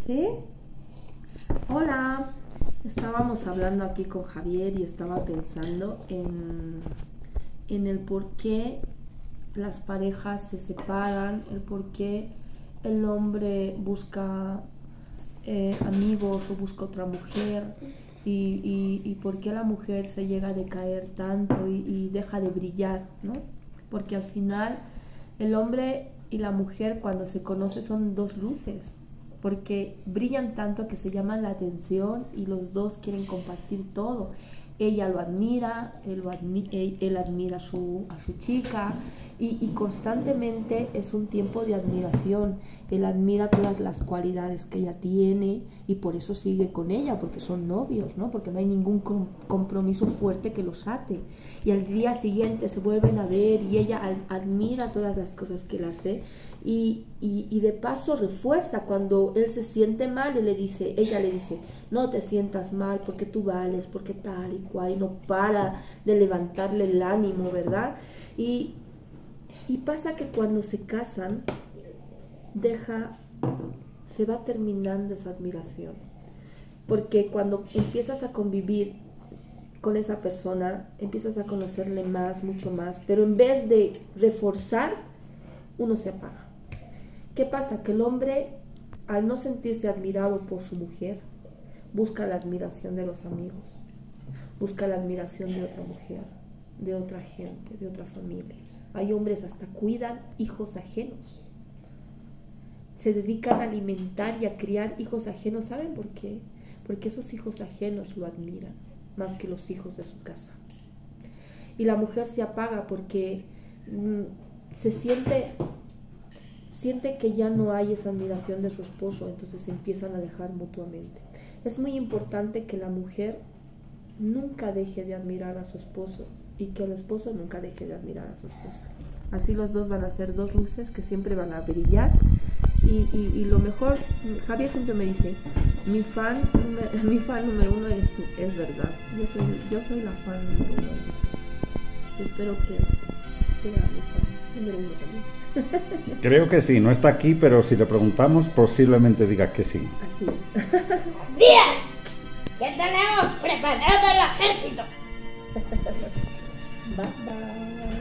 ¿Sí? Hola. Estábamos hablando aquí con Javier y estaba pensando en el por qué las parejas se separan, el por qué el hombre busca amigos o busca otra mujer y por qué la mujer se llega a decaer tanto y deja de brillar, ¿no? Porque al final el hombre y la mujer cuando se conocen son dos luces, porque brillan tanto que se llaman la atención y los dos quieren compartir todo. Ella lo admira, él admira a su chica y constantemente es un tiempo de admiración. Él admira todas las cualidades que ella tiene y por eso sigue con ella, porque son novios, ¿no? Porque no hay ningún compromiso fuerte que los ate. Y al día siguiente se vuelven a ver y ella admira todas las cosas que él hace y de paso refuerza cuando él se siente mal ella le dice, no te sientas mal porque tú vales, porque tal y cual, y no para de levantarle el ánimo, ¿verdad? Y pasa que cuando se casan se va terminando esa admiración, porque cuando empiezas a convivir con esa persona, empiezas a conocerle más, mucho más, pero en vez de reforzar, uno se apaga. ¿Qué pasa? Que el hombre, al no sentirse admirado por su mujer, busca la admiración de los amigos, busca la admiración de otra mujer, de otra gente, de otra familia. Hay hombres hasta cuidan hijos ajenos, se dedican a alimentar y a criar hijos ajenos. ¿Saben por qué? Porque esos hijos ajenos lo admiran más que los hijos de su casa. Y la mujer se apaga porque se siente que ya no hay esa admiración de su esposo, entonces se empiezan a dejar mutuamente. Es muy importante que la mujer nunca deje de admirar a su esposo y que el esposo nunca deje de admirar a su esposa. Así los dos van a ser dos luces que siempre van a brillar y lo mejor, Javier siempre me dice, mi fan número uno eres tú. Es verdad, yo soy la fan número uno de Jesús. Espero que sea mi fan número uno también. Creo que sí, no está aquí, pero si le preguntamos posiblemente diga que sí. Así es. ¡Días! ¡Ya tenemos preparado el ejército! Bye bye.